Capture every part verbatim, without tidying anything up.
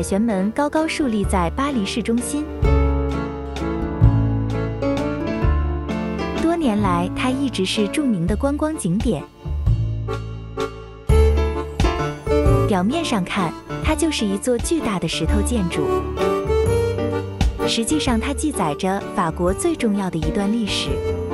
旋门高高竖立在巴黎市中心。多年来，它一直是著名的观光景点。表面上看，它就是一座巨大的石头建筑，实际上它记载着法国最重要的一段历史。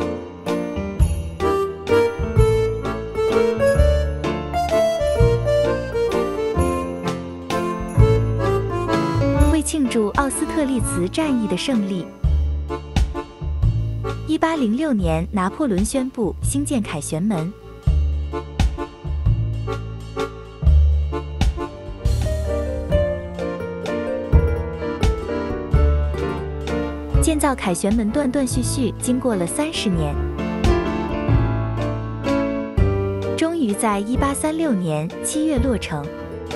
为庆祝奥斯特利茨战役的胜利，一八零六年，拿破仑宣布兴建凯旋门。建造凯旋门断断续续经过了三十年，终于在一八三六年七月落成。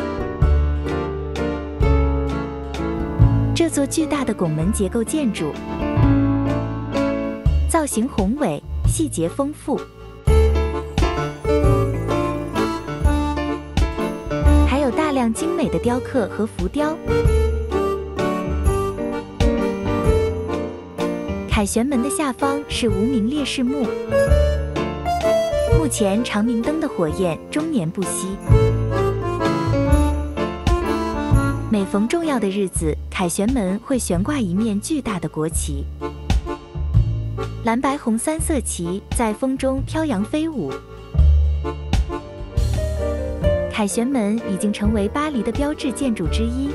这座巨大的拱门结构建筑，造型宏伟，细节丰富，还有大量精美的雕刻和浮雕。凯旋门的下方是无名烈士墓，目前长明灯的火焰终年不息。每逢重要的日子，凯旋门会悬挂一面巨大的国旗，蓝白红三色旗在风中飘扬飞舞。凯旋门已经成为巴黎的标志建筑之一。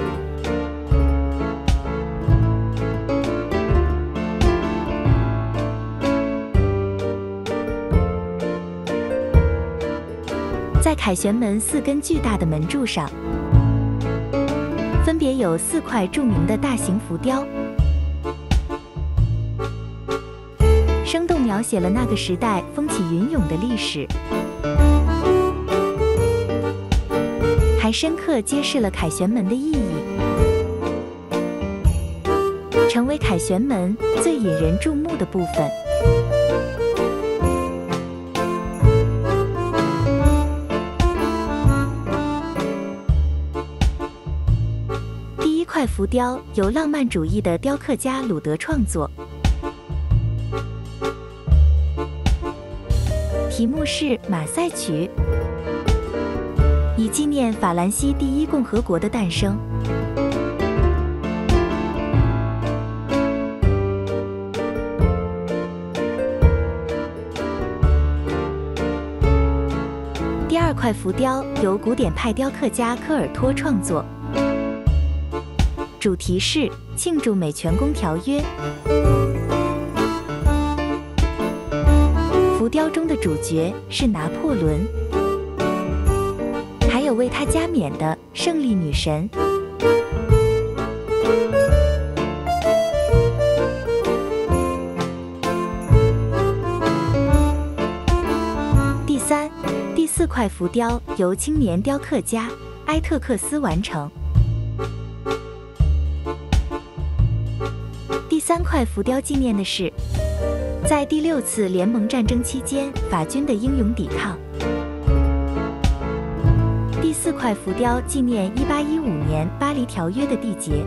在凯旋门四根巨大的门柱上，分别有四块著名的大型浮雕，生动描写了那个时代风起云涌的历史，还深刻揭示了凯旋门的意义，成为凯旋门最引人注目的部分。这块浮雕由浪漫主义的雕刻家鲁德创作，题目是《马赛曲》，以纪念法兰西第一共和国的诞生。第二块浮雕由古典派雕刻家科尔托创作。主题是庆祝美全宫条约。浮雕中的主角是拿破仑，还有为他加冕的胜利女神。第三、第四块浮雕由青年雕刻家埃特克斯完成。第三块浮雕纪念的是，在第六次联盟战争期间法军的英勇抵抗。第四块浮雕纪念一八一五年巴黎条约的缔结。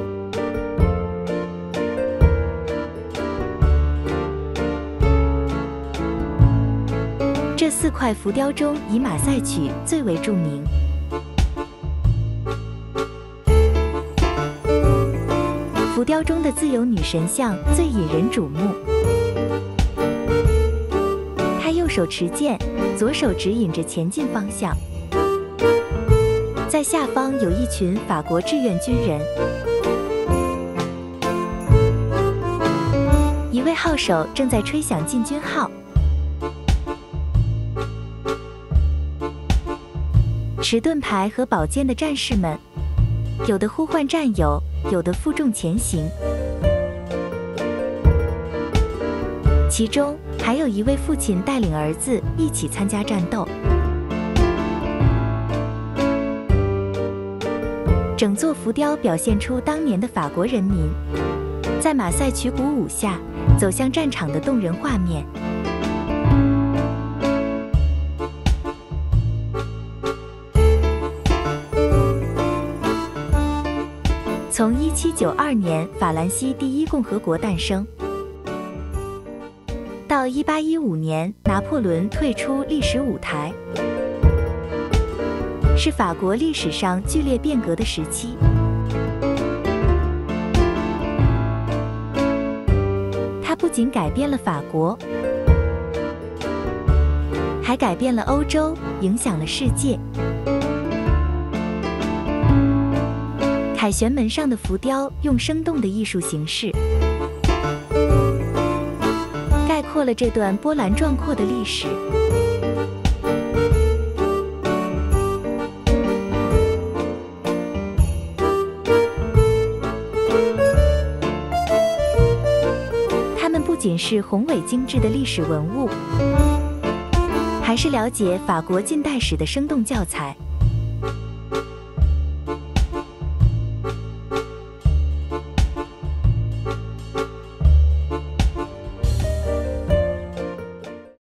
这四块浮雕中，以马赛曲最为著名。浮雕中的自由女神像最引人瞩目，她右手持剑，左手指引着前进方向。在下方有一群法国志愿军人，一位号手正在吹响进军号。持盾牌和宝剑的战士们，有的呼唤战友，有的负重前行，其中还有一位父亲带领儿子一起参加战斗。整座浮雕表现出当年的法国人民在马赛曲鼓舞下走向战场的动人画面。 从一七九二年法兰西第一共和国诞生，到一八一五年拿破仑退出历史舞台，是法国历史上剧烈变革的时期。它不仅改变了法国，还改变了欧洲，影响了世界。凯旋门上的浮雕用生动的艺术形式，概括了这段波澜壮阔的历史。它们不仅是宏伟精致的历史文物，还是了解法国近代史的生动教材。